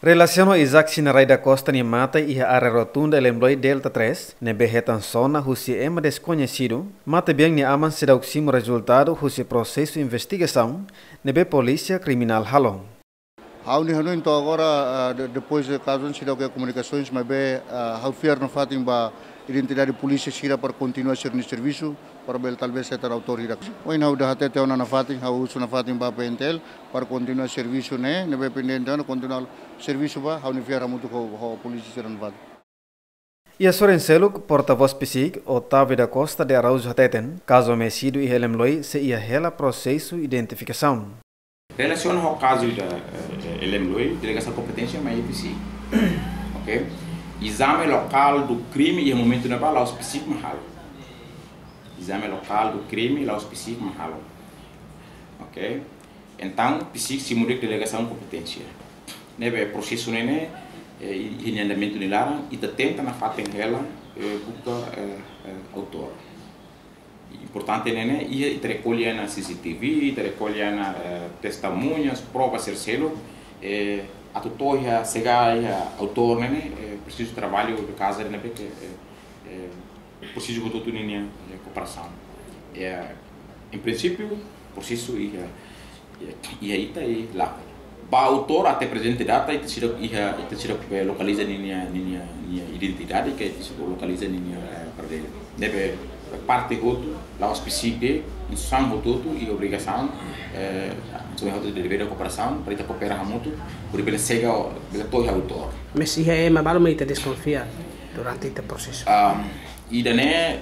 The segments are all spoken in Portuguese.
Relaciono Isaac Sinarai da Costa ni mata e a área rotunda Lembloi Delta 3, nebe retan zona husi ema desconhecido, mata bem ni aman se dauximo resultado husi processo investigação, nebe polícia criminal halong. A União então agora depois do caso não se dá comunicações, mas bem a UFIAR não faz a identidade de polícia sira para continuar ser no serviço para bel talvez ser autoridade. Hoje não dá até ter na fatin, a uso na fatin para pentel para continuar serviço né, nebe pendente na continuar serviço ba, a UFIAR muito com a polícia sira na fatin. E a Sorenseluk, porta-voz psic, Otávio da Costa de Araújo Hateten, caso mesido e Lembloi se ia rela processo identificação. Relaciona ao caso da Lembloi, delegação competência mais EPC, ok? Exame local do crime e o momento na bala específico mahalo. Exame local do crime e o específico mahalo, ok? Então, psico se muda delegação competência. Nebe processo nene e andamento nilara e tenta na faten ela busca autor. Importante nene e recolhe na CCTV, recolhe na testemunhas, provas cercelo, a tutoria chegar autor nene preciso trabalho de casa nene que preciso que tudo nene cooperação. Em princípio preciso e aí tá aí lá. Ba autor até presente data e te localiza minha identidade que te localiza minha perdeu. Deve parte outro lá o específico em sangue todo e obrigação sobre o dever de cooperação para cooperar muito por ele chega ele todo autor. Mas se é uma bala muito desconfia durante este processo. E daí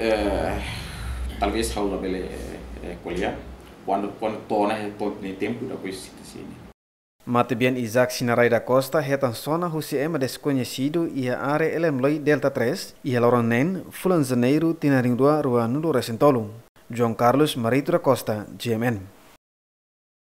talvez how bele colher quando torna todo o tempo depois se Mate bien Isaac Sinarai da Costa retan zona husi ema desconhecido e a área Lembloi Delta 3 e a Loronen Fulan Janeiro Tinaringdua Rua Nulo Resentolum. João Carlos Marito da Costa, GMN.